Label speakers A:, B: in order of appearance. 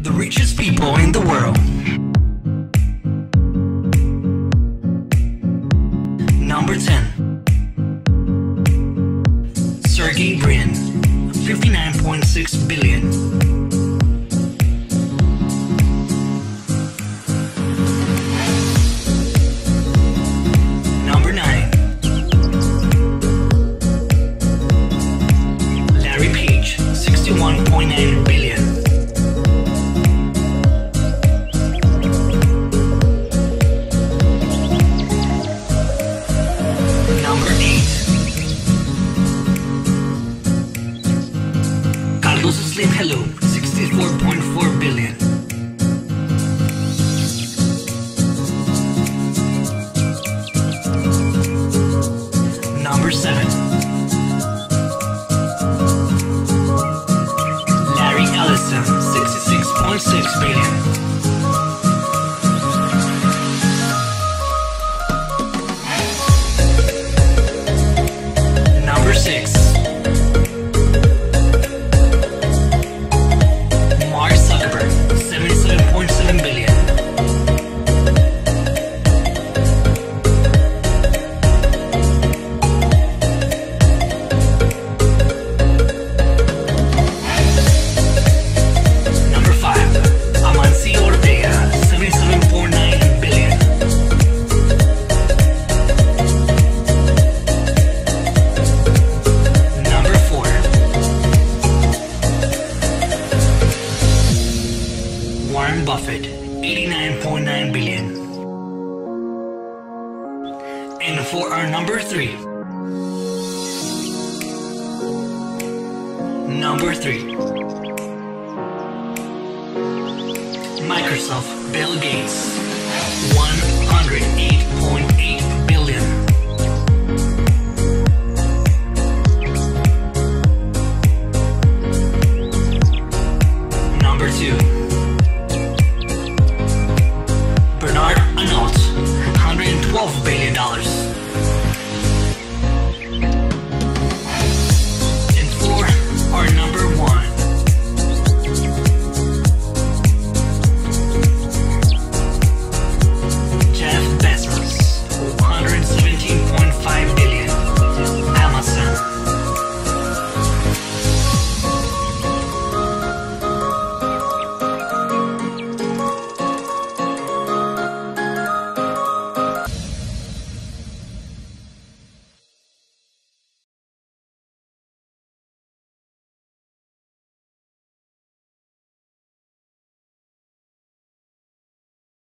A: The richest people in the world. Number 10. Sergey Brin, 59.6 billion. Number 9. Larry Page, 61.9 billion. Number 8. Slim Hello, 64.4 billion. Number 7. Larry Ellison, 66.6 billion. Number 6. Zuckerberg, 77.7 billion. Number 5. Amancio Ortega, 77.9 billion. Number 4. Warren Buffett, 89.9 billion. And for our number 3. Number 3. Microsoft, Bill Gates, 108.8 billion. Number 2.